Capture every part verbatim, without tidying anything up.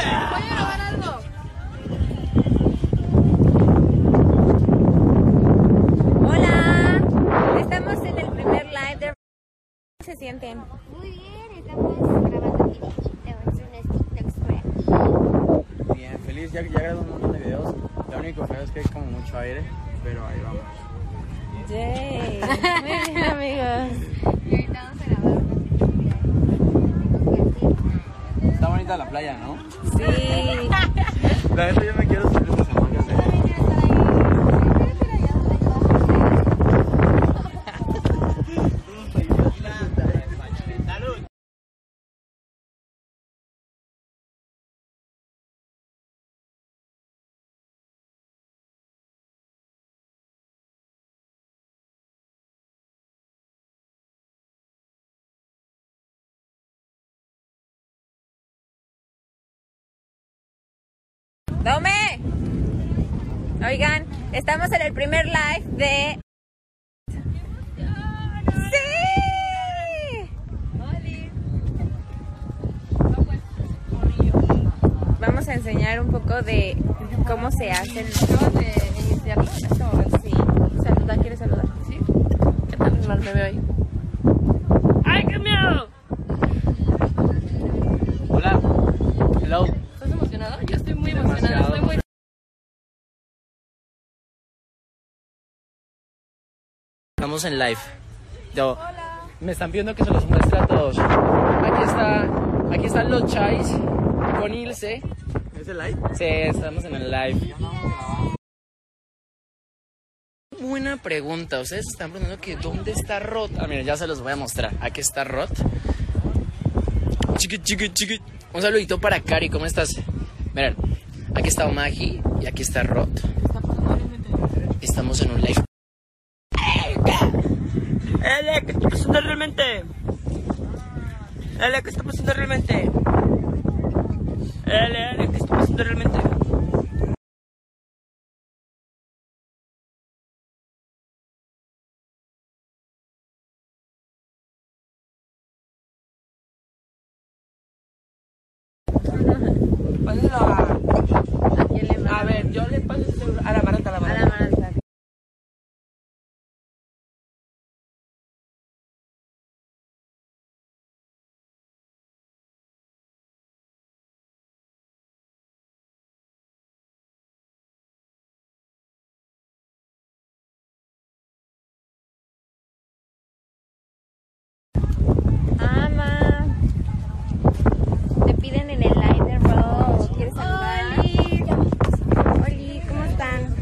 Voy a grabar algo. Hola, estamos en el primer live de... ¿Cómo se sienten? Muy bien, estamos grabando TikToks, unos TikToks por aquí. Bien, feliz, ya, ya grabé un montón de videos. Lo único feo es que hay como mucho aire, pero ahí vamos. Yay. Muy bien, amigos. Y ahorita vamos a grabar unos TikToks. Está bonita la playa, ¿no? Sí. La neta yo me quiero subir estas hamacas, ¿eh? ¡Dome! Oigan, estamos en el primer live de... ¡Sí! Vamos a enseñar un poco de cómo se hacen... Acabas de iniciarlo en este momento. Sí. Saluda, ¿quieres saludar? ¿Sí? ¿Qué tal? Mal me veo ahí. ¡Ay, qué miedo! Hola. Hello. ¿Estás emocionado? Yo estoy muy Demasiado. emocionada. Estoy muy... Estamos en live. Yo, me están pidiendo que se los muestre a todos. Aquí está, aquí están los chais con Ilse. ¿Es el live? Sí, estamos en el live. Buena pregunta. Ustedes están preguntando que dónde está Rod. Ah, miren, ya se los voy a mostrar. Aquí está Rod. Chiqui, chiqui, chiqui. Un saludito para Cari, ¿cómo estás? Miren, aquí está Magi y aquí está Rod. Estamos en un live. Ele, ¿qué está pasando realmente? Ele, ¿qué está pasando realmente? Ele, Ele, ¿qué está pasando realmente? Pásalo a... ¿A quién le mando? A ver, yo le paso el celular a la Maranta, a la A la Maranta. Maranta. Ama. Te piden en el live de Rod. ¿Quieres saludar? Oli. Oli, ¿cómo están?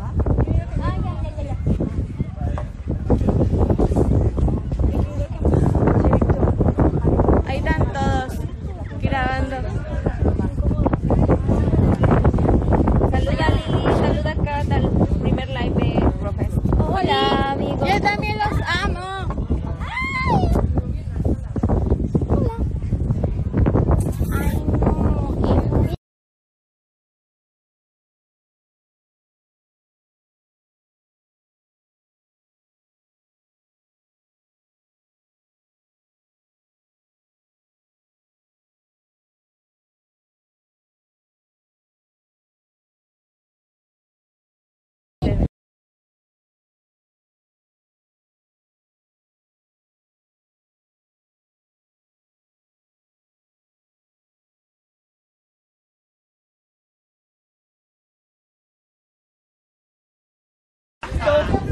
Ahí están todos grabando. Saluda a Lili, saluda acá al primer live de Profes. Hola, amigos. Yo también los amo.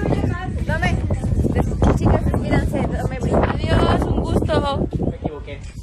Dame, chicas, despídanse, dame. Adiós, un gusto. Me equivoqué.